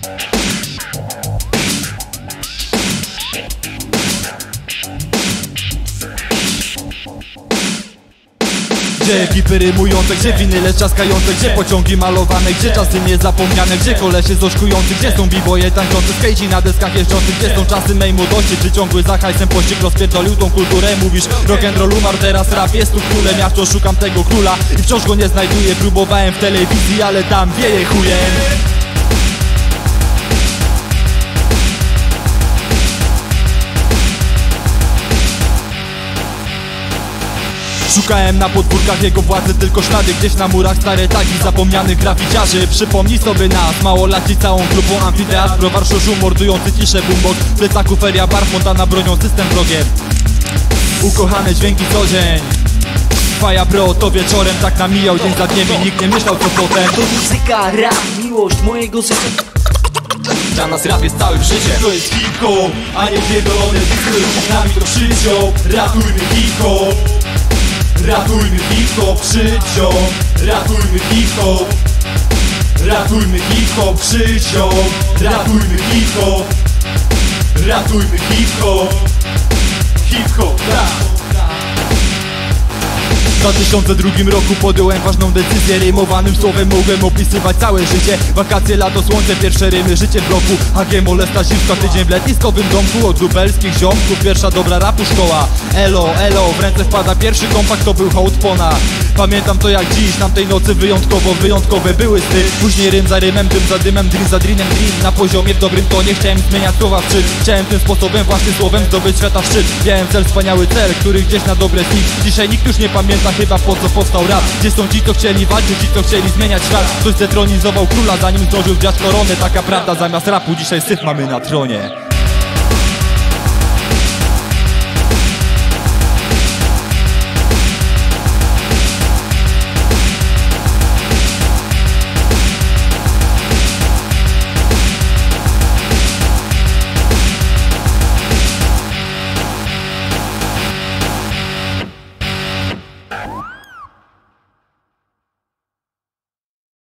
Gdzie ekipy rymujące, gdzie winyle trzaskające, gdzie pociągi malowane, gdzie czasy niezapomniane, gdzie kolesie zoszkujący, gdzie są b-boye tańczący, skejci na deskach jeżdżących, gdzie są czasy mej młodości, czy ciągły za hajsem pościg rozpierdolił tą kulturę. Mówisz rock'n'roll umarł, teraz rap jest tu królem, ja wciąż szukam tego króla i wciąż go nie znajduję. Próbowałem w telewizji, ale tam wieje chujem. Szukałem na podwórkach jego władzy, tylko ślady gdzieś na murach, stare tagi zapomnianych graficiarzy. Przypomnij sobie nas, małolaci całą grupą, amfiteatr, browar, szoszu, mordujący ciszę, boombox, w plecaku feria, bar, fontana, bronią system wrogiem. Ukochane dźwięki co dzień, faja bro, to wieczorem tak namijał dzień za dniem i nikt nie myślał co potem. To muzyka, rap, miłość mojego życia. Dla nas rap jest całym życiem. To jest hip-hop, a nie pierdolone disco, z nami to przyciął. Ratujmy hip-hop, ratujmy hip-hop, przyciął. Ratujmy hip-hop, ratujmy hip-hop, przyciął. Ratujmy hip-hop, ratujmy hip-hop, hip-hop, rap. W 2002 roku podjąłem ważną decyzję. Rymowanym słowem mogłem opisywać całe życie. Wakacje, lato, słońce, pierwsze rymy, życie w bloku. HG, molesta, zimska, tydzień w letniskowym domku. Od lubelskich ziomków, pierwsza dobra rapu szkoła. Elo, elo, w ręce wpada pierwszy kompakt, to był hołd pona. Pamiętam to jak dziś, tamtej nocy wyjątkowe były sny. Później rym za rymem, dym za dymem, dream za dreamem, dream na poziomie w dobrym tonie. Chciałem zmieniać słowa w szczyt, chciałem tym sposobem, właśnie słowem zdobyć świata szczyt. Miałem cel, wspaniały cel, który gdzieś na dobre dni. Dzisiaj nikt już nie pamięta chyba po co powstał rap. Gdzie są ci, co chcieli walczyć, ci, co chcieli zmieniać świat. Ktoś zdetronizował króla, zanim zdążył wziąć koronę. Taka prawda, zamiast rapu dzisiaj syf mamy na tronie.